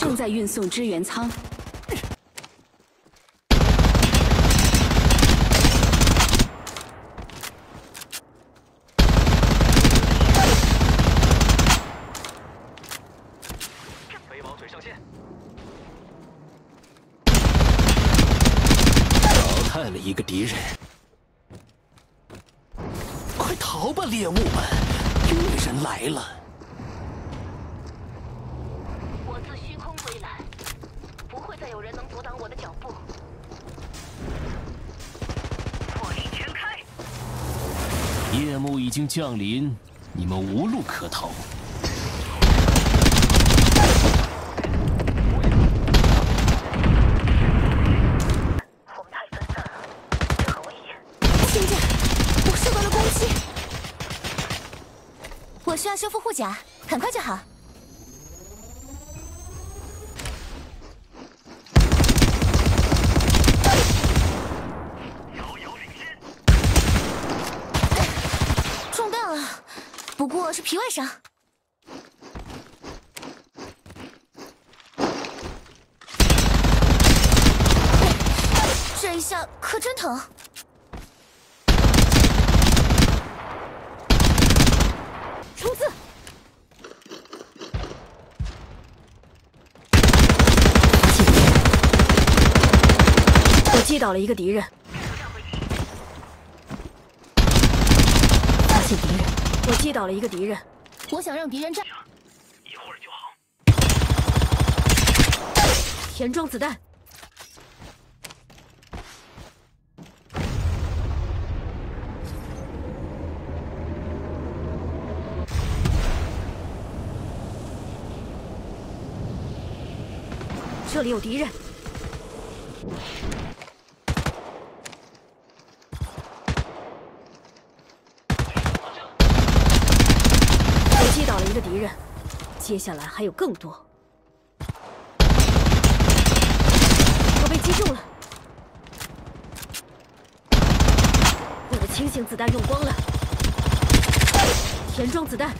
正在运送支援舱。 飞毛腿上线， 淘汰了一个敌人。快逃吧，猎物们！猎人来了。 我自虚空归来，不会再有人能阻挡我的脚步。火力全开！ 夜幕已经降临，你们无路可逃。 我们太分散了，这很危险。 听见，我受到了攻击。我需要修复护甲，很快就好。 不过是皮外伤。这一下可真疼。冲刺！ 我击倒了一个敌人。发现敌人。 我击倒了一个敌人， 我想让敌人站。 一会儿就好。 填装子弹。这里有敌人。 击倒了一个敌人，接下来还有更多。我被击中了，我的清醒子弹用光了，填装子弹。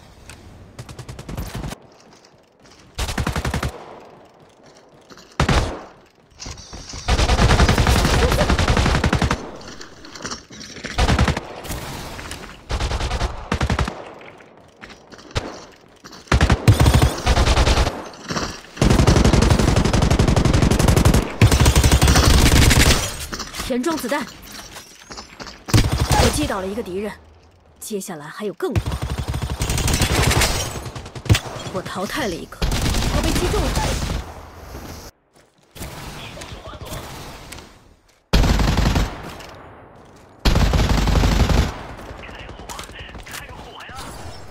填装子弹，我击倒了一个敌人，接下来还有更多。我淘汰了一个，我被击中了。 开火呀！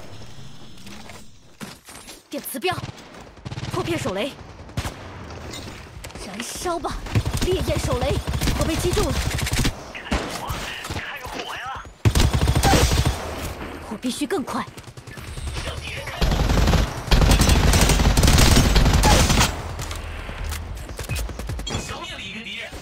电磁镖，破片手雷，燃烧吧，烈焰手雷！ 我被击中了！ 开火呀！ 我必须更快！ 向敌人开火！消灭了一个敌人。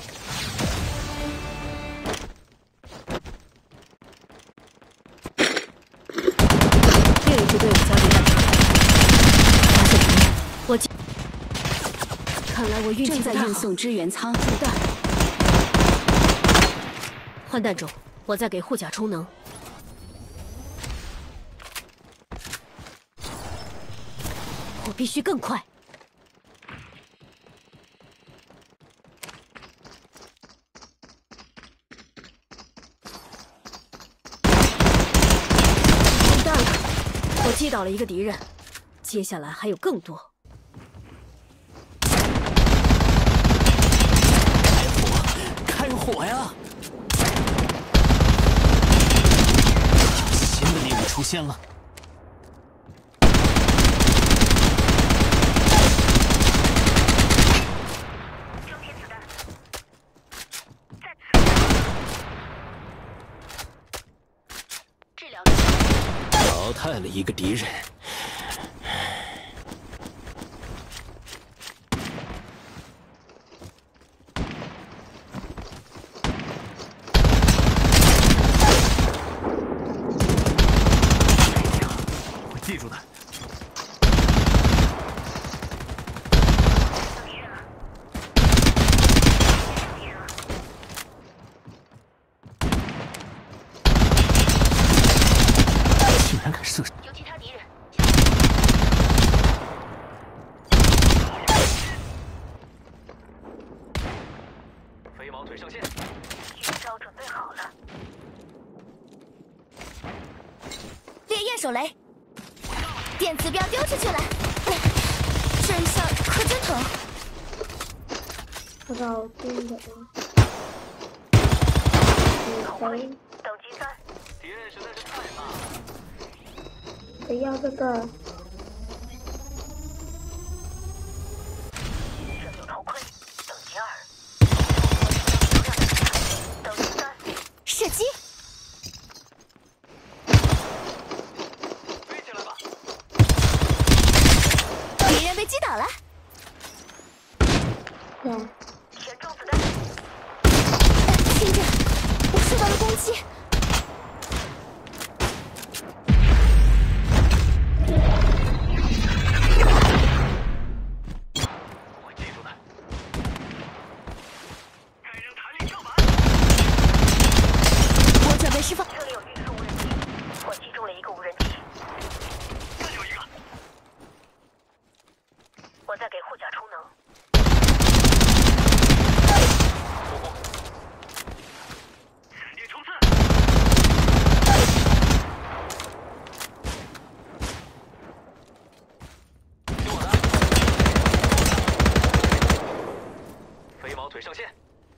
另一支队伍交敌了，发现敌人，我击。看来我运气不太好。正在运送支援舱，子弹。 换弹中，我在给护甲充能。我必须更快。完蛋了！我击倒了一个敌人，接下来还有更多。 开火呀！ 新的猎物出现了， 胶片子弹，在此。治疗。 淘汰了一个敌人。 记住的。 电手雷，电磁镖丢出去了，这一下可真疼。 不知道真的。 等级3。 敌人实在是太慢了。 谁要这个？ 这有头盔，等级2。等级3。 射击， 飞起来吧！ 敌人被击倒了。 对， 填充子弹。 听着，我受到了攻击。 我记住的。该扔弹力跳板。 我准备释放。 这里有运输无人机，我击中了一个无人机。 再有一个。 我在给护甲充能。 也冲刺。听我的。飞毛腿上线。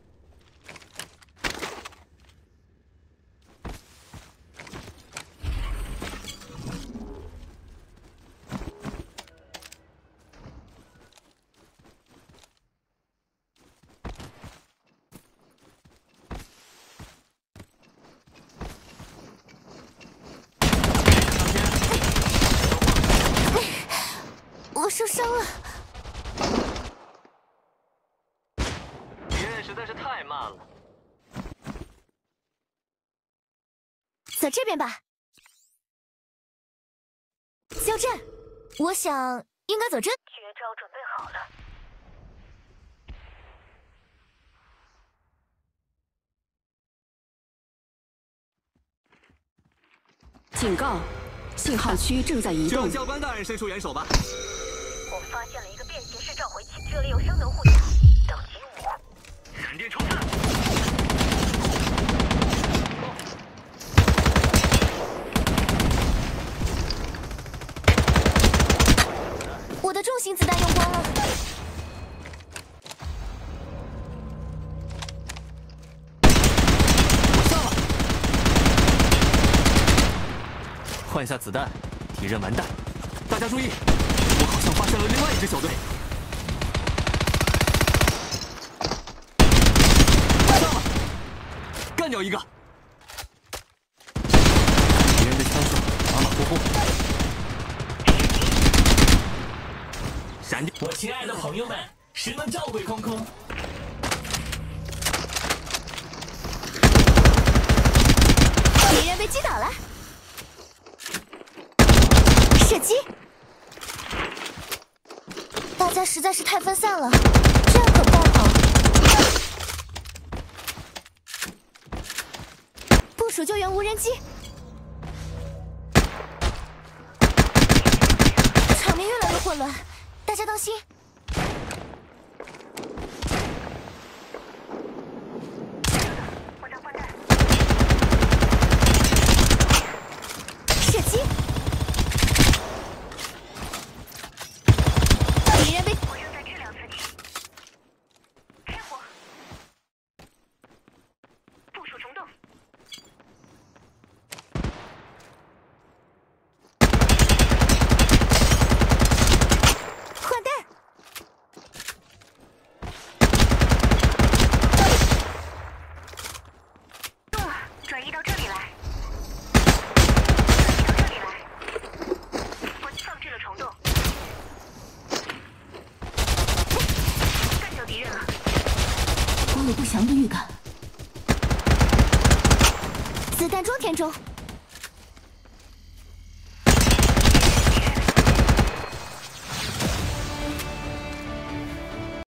我受伤了。 敌人实在是太慢了。 走这边吧。交战，我想应该走这。 绝招准备好了。 警告，信号区正在移动。 教官大人伸出援手吧。 我发现了一个便携式召回器，这里有声能护甲，等级5。 闪电冲刺。 我的重型子弹用光了。 换下子弹，敌人完蛋！大家注意，我好像发现了另外一支小队。上了，干掉一个！敌人的枪手马马虎虎。闪电！ 我亲爱的朋友们，谁能召回空空？ 敌人被击倒了。射击！大家实在是太分散了，这样可不太好。部署救援无人机。场面越来越混乱，大家当心。 我上换弹。 射击！敌人被我正在治疗自己。开火。部署虫洞。 换弹。 转移到这里来。我放置了虫洞。干掉敌人了。 我有不祥的预感。子弹装填中。